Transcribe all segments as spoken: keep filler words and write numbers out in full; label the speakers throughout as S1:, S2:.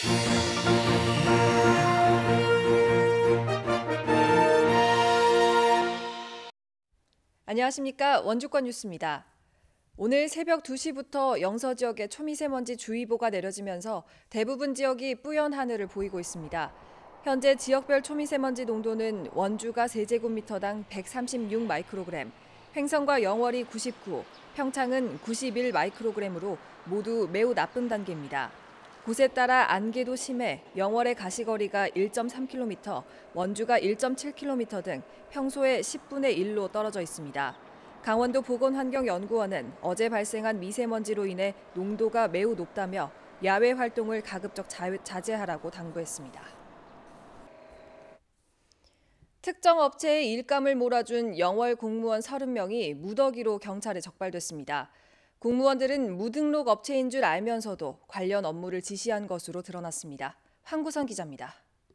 S1: 안녕하십니까. 원주권 뉴스입니다. 오늘 새벽 두 시부터 영서 지역에 초미세먼지 주의보가 내려지면서 대부분 지역이 뿌연 하늘을 보이고 있습니다. 현재 지역별 초미세먼지 농도는 원주가 세제곱미터당 백삼십육 마이크로그램, 횡성과 영월이 구십구, 평창은 구십일 마이크로그램으로 모두 매우 나쁨 단계입니다. 곳에 따라 안개도 심해 영월의 가시거리가 일 점 삼 킬로미터, 원주가 일 점 칠 킬로미터 등 평소의 십분의 일로 떨어져 있습니다. 강원도 보건환경연구원은 어제 발생한 미세먼지로 인해 농도가 매우 높다며 야외 활동을 가급적 자제하라고 당부했습니다. 특정 업체의 일감을 몰아준 영월 공무원 서른 명이 무더기로 경찰에 적발됐습니다. 공무원들은 무등록 업체인 줄 알면서도 관련 업무를 지시한 것으로 드러났습니다. 황구선 기자입니다.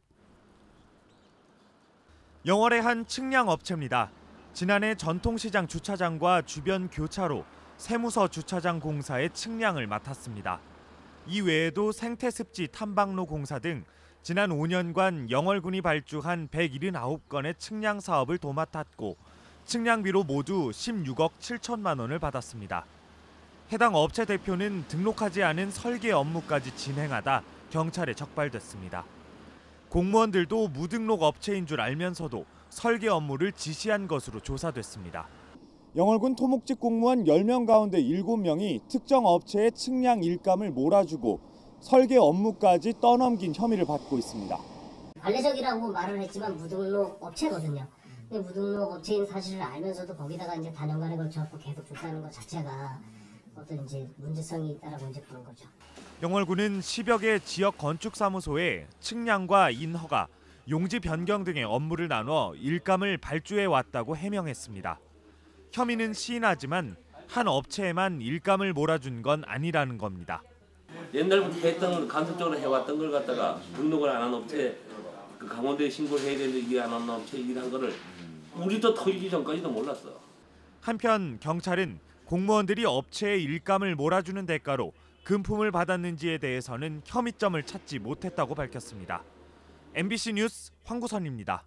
S2: 영월의 한 측량 업체입니다. 지난해 전통시장 주차장과 주변 교차로, 세무서 주차장 공사의 측량을 맡았습니다. 이 외에도 생태습지 탐방로 공사 등 지난 오 년간 영월군이 발주한 백칠십구 건의 측량 사업을 도맡았고 측량비로 모두 십육억 칠천만 원을 받았습니다. 해당 업체 대표는 등록하지 않은 설계 업무까지 진행하다 경찰에 적발됐습니다. 공무원들도 무등록 업체인 줄 알면서도 설계 업무를 지시한 것으로 조사됐습니다.
S3: 영월군 토목직 공무원 열 명 가운데 일곱 명이 특정 업체의 측량 일감을 몰아주고 설계 업무까지 떠넘긴 혐의를 받고 있습니다.
S4: 관례적이라고 말을 했지만 무등록 업체거든요. 근데 무등록 업체인 사실을 알면서도 거기다가 이제 단연간에 걸쳐 계속 줬다는 것 자체가 어떤 이제 문제성이 있다라고 이제 보는 거죠.
S2: 영월군은 십여 개 지역 건축사무소에 측량과 인허가, 용지 변경 등의 업무를 나눠 일감을 발주해 왔다고 해명했습니다. 혐의는 시인하지만 한 업체에만 일감을 몰아준 건 아니라는 겁니다.
S5: 옛날부터 했던 간접적으로 해왔던 걸 갖다가 등록을 안 한 업체, 그 강원도에 신고를 해야 되는데 이게 안 한 업체 일한 거를 우리도 터지기 전까지도 몰랐어.
S2: 한편 경찰은 공무원들이 업체의 일감을 몰아주는 대가로 금품을 받았는지에 대해서는 혐의점을 찾지 못했다고 밝혔습니다. 엠비씨 뉴스 황구선입니다.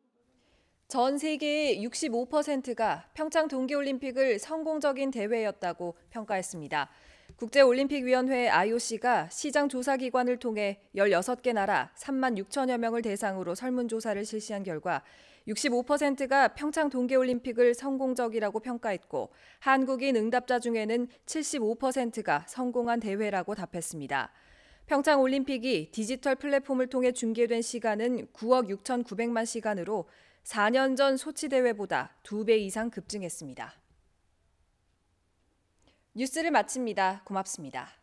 S1: 전 세계의 육십오 퍼센트가 평창 동계올림픽을 성공적인 대회였다고 평가했습니다. 국제올림픽위원회 아이오씨가 시장 조사기관을 통해 열여섯 개 나라 삼만 육천여 명을 대상으로 설문조사를 실시한 결과 육십오 퍼센트가 평창 동계올림픽을 성공적이라고 평가했고 한국인 응답자 중에는 칠십오 퍼센트가 성공한 대회라고 답했습니다. 평창올림픽이 디지털 플랫폼을 통해 중계된 시간은 구억 육천구백만 시간으로 사 년 전 소치 대회보다 두 배 이상 급증했습니다. 뉴스를 마칩니다. 고맙습니다.